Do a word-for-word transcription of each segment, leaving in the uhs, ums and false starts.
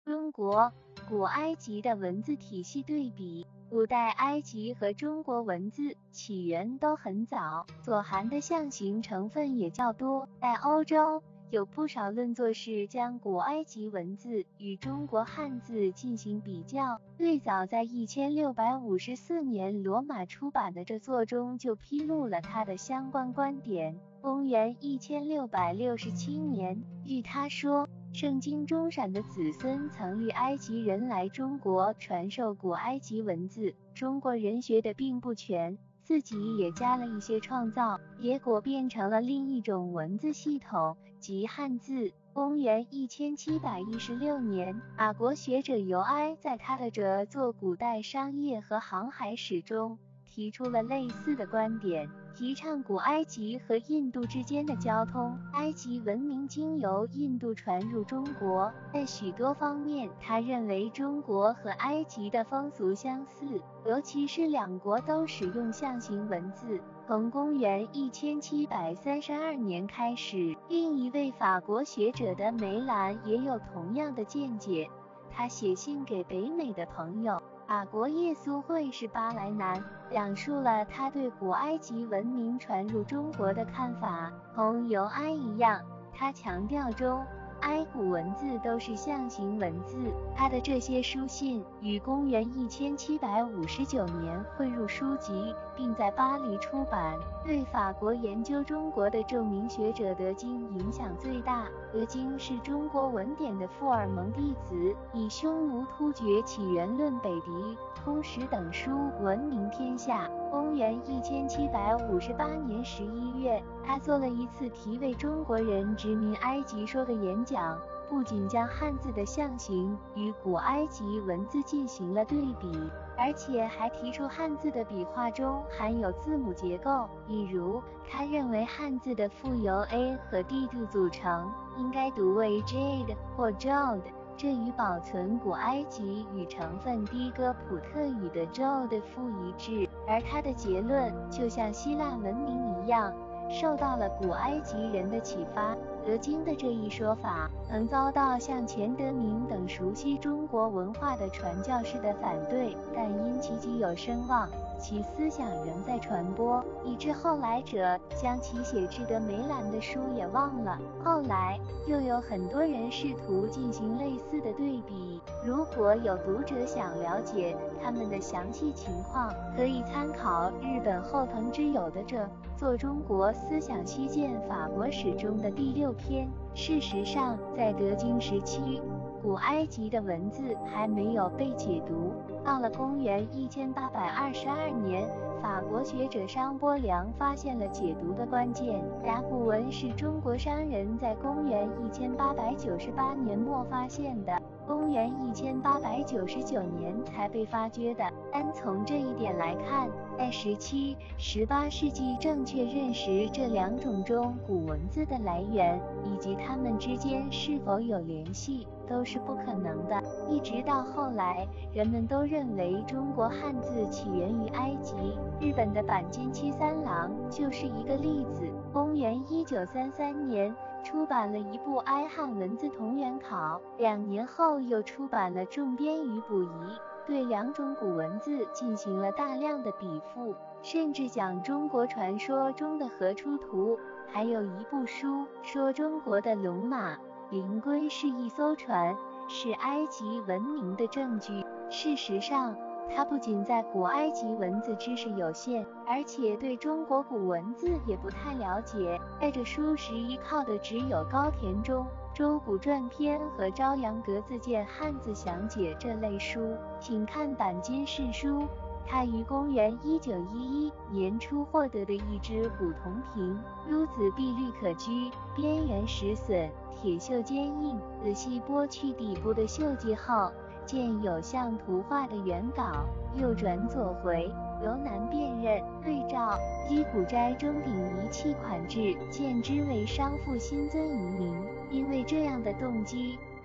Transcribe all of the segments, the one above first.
中国、古埃及的文字体系对比。古代埃及和中国文字起源都很早，所含的象形成分也较多。在欧洲，有不少论作是将古埃及文字与中国汉字进行比较。最早在一千六百五十四年罗马出版的这作中就披露了他的相关观点。公元一千六百六十七年，据他说，圣经中闪的子孙曾与埃及人来中国传授古埃及文字，中国人学的并不全，自己也加了一些创造，结果变成了另一种文字系统，即汉字。公元一千七百一十六年，法国学者尤埃在他的着作《古代商业和航海史》中提出了类似的观点，提倡古埃及和印度之间的交通。埃及文明经由印度传入中国，在许多方面，他认为中国和埃及的风俗相似，尤其是两国都使用象形文字。从公元一千七百三十二年开始，另一位法国学者的梅兰也有同样的见解。他写信给北美的朋友，法国耶稣会士巴莱南，讲述了他对古埃及文明传入中国的看法。同尤埃一样，他强调中埃古文字都是象形文字。他的这些书信于公元一千七百五十九年汇入书籍，并在巴黎出版。对法国研究中国的著名学者德金影响最大。德金是中国文典的富尔蒙弟子，以《匈奴突厥起源论》《北狄通史》等书闻名天下。公元一千七百五十八年十一月，他做了一次题为《中国人殖民埃及说》的演讲，不仅将汉字的象形与古埃及文字进行了对比，而且还提出汉字的笔画中含有字母结构。例如，他认为汉字的父由 A 和 D 度组成，应该读为 Jade 或 Jod， 这与保存古埃及语成分低哥普特语的 Jod 父一致。而他的结论就像希腊文明一样，受到了古埃及人的启发。德金的这一说法曾遭到像钱德明等熟悉中国文化的传教士的反对，但因其极有声望，其思想仍在传播，以致后来者将其写至德梅兰的书也忘了。后来又有很多人试图进行类似的对比，如果有读者想了解他们的详细情况，可以参考日本后藤之友的这做中国思想西渐法国史中的第六篇。事实上，在德金时期，古埃及的文字还没有被解读。到了公元一千八百二十二年，法国学者商波良发现了解读的关键。甲骨文是中国商人在公元一千八百九十八年末发现的，公元一千八百九十九年才被发掘的。单从这一点来看，在十七、十八世纪正确认识这两种中古文字的来源，以及它们之间是否有联系，都是不可能的。一直到后来，人们都认为中国汉字起源于埃及。日本的坂间七三郎就是一个例子。公元一九三三年出版了一部埃汉文字同源考，两年后又出版了重编与补遗，对两种古文字进行了大量的笔附，甚至讲中国传说中的河出图。还有一部书说中国的龙马灵龟是一艘船，是埃及文明的证据。事实上，他不仅在古埃及文字知识有限，而且对中国古文字也不太了解。在这书时依靠的只有高田中、周古传篇和朝阳格字鉴汉字详解这类书。请看坂间氏书，他于公元一九一一年初获得的一支古铜瓶，珠子碧绿可掬，边缘实损，铁锈坚硬。仔细剥去底部的锈迹后，见有像图画的原稿，右转左回，由难辨认。对照击鼓斋中鼎仪器款制，见之为商父新增遗名。因为这样的动机，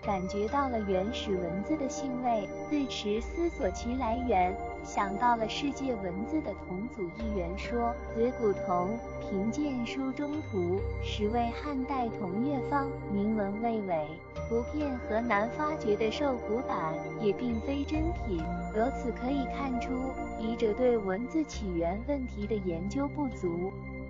感觉到了原始文字的兴味，自持思索其来源，想到了世界文字的同祖一元说。子古同评鉴书中图，实为汉代同乐坊，铭文未伪。图片河南发掘的兽骨板也并非真品，由此可以看出，笔者对文字起源问题的研究不足。